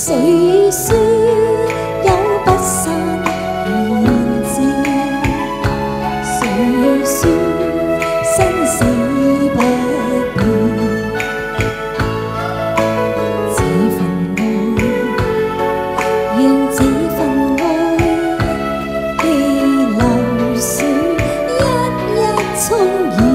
谁说有不散言字？谁说生死不变？这份爱，让这份爱被流水一一冲染。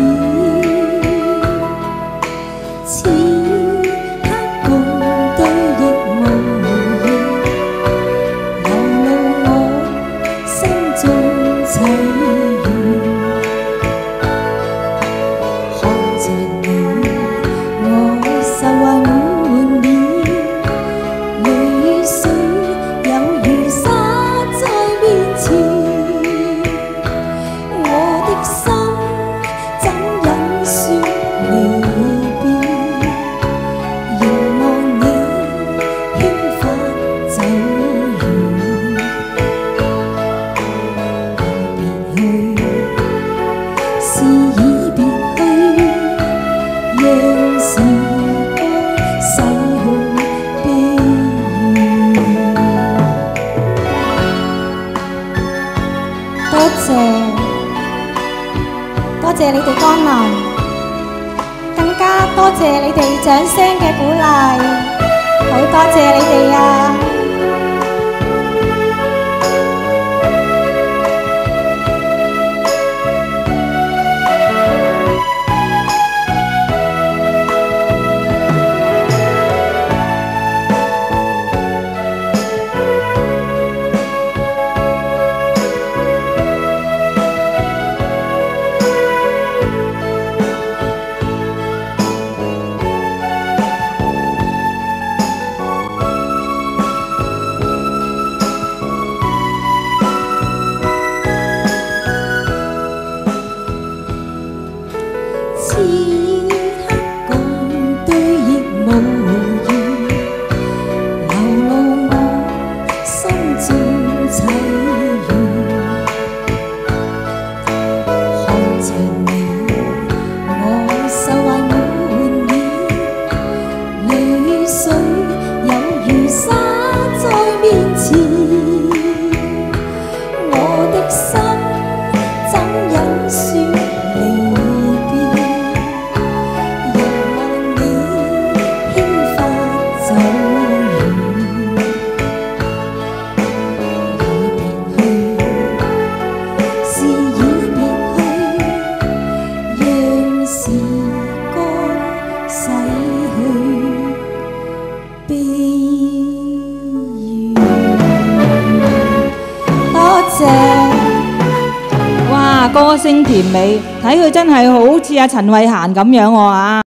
多謝你哋光臨，更加多謝你哋掌聲嘅鼓勵，好多謝你哋啊！ 此刻共對亦無言，流露我心中凄怨。看着你，我受患滿面，淚水有如沙在面前，我的心怎忍說？ 哇，歌聲甜美，睇佢真係好似阿陳慧嫻咁樣喎啊！